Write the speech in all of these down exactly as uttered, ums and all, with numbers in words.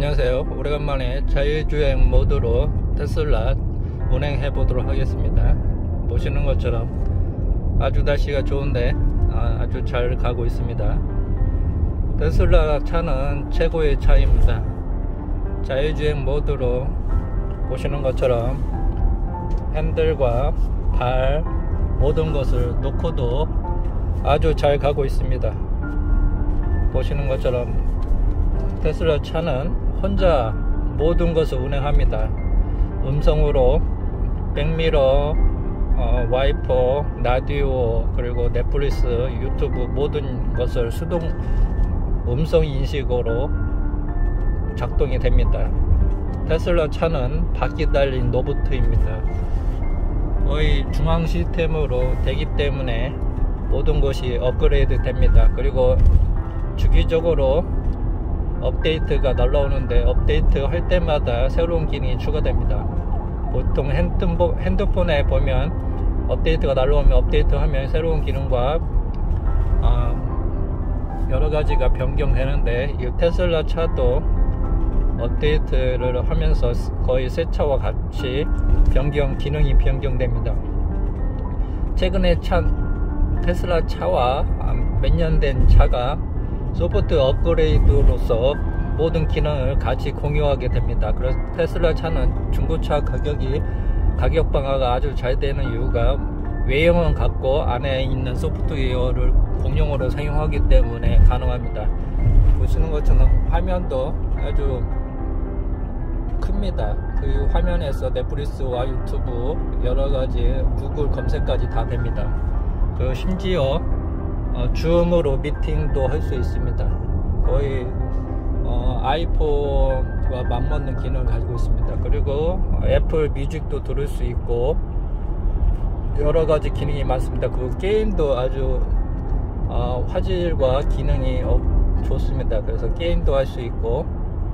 안녕하세요. 오래간만에 자율주행 모드로 테슬라 운행해 보도록 하겠습니다. 보시는 것처럼 아주 날씨가 좋은데 아주 잘 가고 있습니다. 테슬라 차는 최고의 차입니다. 자율주행 모드로 보시는 것처럼 핸들과 발 모든 것을 놓고도 아주 잘 가고 있습니다. 보시는 것처럼 테슬라 차는 혼자 모든 것을 운행합니다. 음성으로 백미러, 어, 와이퍼, 라디오, 그리고 넷플릭스, 유튜브 모든 것을 수동 음성 인식으로 작동이 됩니다. 테슬라 차는 바퀴 달린 로봇입니다. 거의 중앙 시스템으로 되기 때문에 모든 것이 업그레이드 됩니다. 그리고 주기적으로 업데이트가 날라오는데 업데이트 할 때마다 새로운 기능이 추가됩니다. 보통 핸드폰, 핸드폰에 보면 업데이트가 날라오면 업데이트하면 새로운 기능과 어, 여러가지가 변경되는데 이 테슬라 차도 업데이트를 하면서 거의 새 차와 같이 변경 기능이 변경됩니다. 최근에 찬 테슬라 차와 몇 년 된 차가 소프트 업그레이드로서 모든 기능을 같이 공유하게 됩니다. 그래서 테슬라 차는 중고차 가격이 가격 방어가 아주 잘 되는 이유가 외형은 같고 안에 있는 소프트웨어를 공용으로 사용하기 때문에 가능합니다. 보시는 것처럼 화면도 아주 큽니다. 그 화면에서 넷플릭스와 유튜브 여러가지 구글 검색까지 다 됩니다. 그 심지어 어, 줌으로 미팅도 할 수 있습니다. 거의 어, 아이폰과 맞먹는 기능을 가지고 있습니다. 그리고 애플 뮤직도 들을 수 있고 여러가지 기능이 많습니다. 그 게임도 아주 어, 화질과 기능이 어, 좋습니다. 그래서 게임도 할 수 있고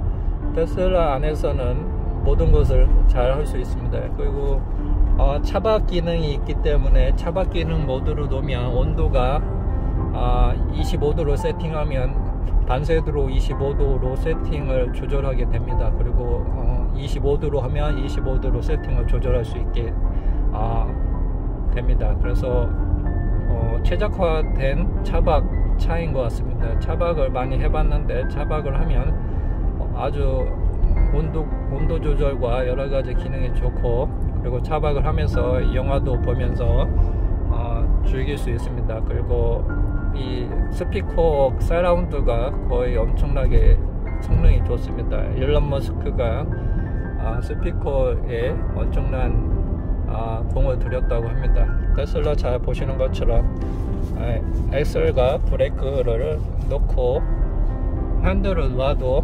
테슬라 안에서는 모든 것을 잘 할 수 있습니다. 그리고 어, 차박 기능이 있기 때문에 차박 기능 모드로 놓으면 온도가 아, 이십오 도로 세팅하면 반세도로 이십오 도로 세팅을 조절하게 됩니다. 그리고 어, 이십오 도로 하면 이십오 도로 세팅을 조절할 수 있게 아, 됩니다. 그래서 어, 최적화된 차박 차인 것 같습니다. 차박을 많이 해봤는데 차박을 하면 아주 온도, 온도 조절과 여러가지 기능이 좋고 그리고 차박을 하면서 영화도 보면서 어, 즐길 수 있습니다. 그리고 이 스피커 사라운드가 거의 엄청나게 성능이 좋습니다. 일론 머스크가 아, 스피커에 엄청난 아, 공을 들였다고 합니다. 테슬라 잘 보시는 것처럼 아, 엑셀과 브레이크를 놓고 핸들을 놔도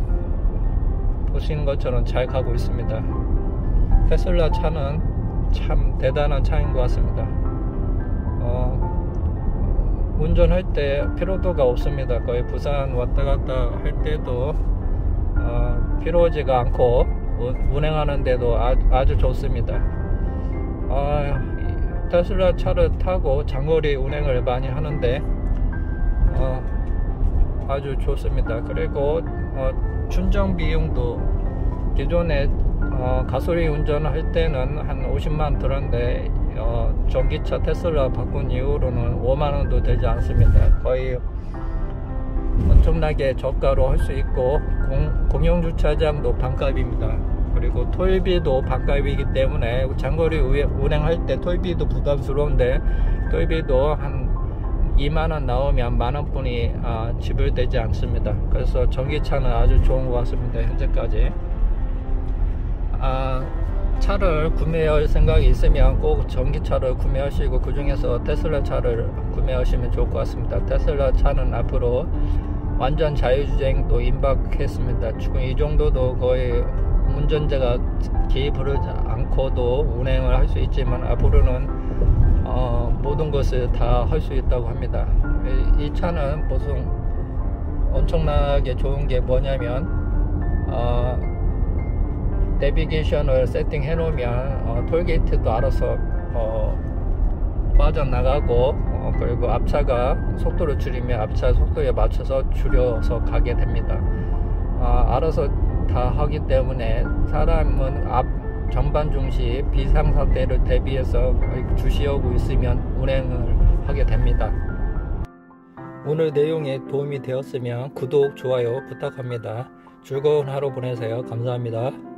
보시는 것처럼 잘 가고 있습니다. 테슬라 차는 참 대단한 차인 것 같습니다. 어, 운전할 때 피로도가 없습니다. 거의 부산 왔다 갔다 할 때도 어, 피로하지가 않고 운행하는데도 아, 아주 좋습니다. 어, 테슬라 차를 타고 장거리 운행을 많이 하는데 어, 아주 좋습니다. 그리고 어, 충전 비용도 기존에 어, 가솔린 운전할 때는 한 오십만 들었는데 어, 전기차 테슬라 바꾼 이후로는 오만 원도 되지 않습니다. 거의 엄청나게 저가로 할 수 있고 공, 공영주차장도 반값입니다. 그리고 토일비도 반값이기 때문에 장거리 운행할 때 토일비도 부담스러운데 토일비도 한 이만 원 나오면 만 원뿐이 아, 지불되지 않습니다. 그래서 전기차는 아주 좋은 것 같습니다. 현재까지 아, 차를 구매할 생각이 있으면 꼭 전기차를 구매하시고 그 중에서 테슬라 차를 구매하시면 좋을 것 같습니다. 테슬라 차는 앞으로 완전 자율주행도 임박했습니다. 지금 이 정도도 거의 운전자가 개입을 않고도 운행을 할 수 있지만 앞으로는 어, 모든 것을 다 할 수 있다고 합니다. 이, 이 차는 보통 엄청나게 좋은 게 뭐냐면 어, 내비게이션을 세팅해 놓으면 어, 톨게이트도 알아서 어, 빠져나가고 어, 그리고 앞차가 속도를 줄이면 앞차 속도에 맞춰서 줄여서 가게 됩니다. 아, 알아서 다 하기 때문에 사람은 앞 전반 중시 비상사태를 대비해서 주시하고 있으면 운행을 하게 됩니다. 오늘 내용에 도움이 되었으면 구독, 좋아요 부탁합니다. 즐거운 하루 보내세요. 감사합니다.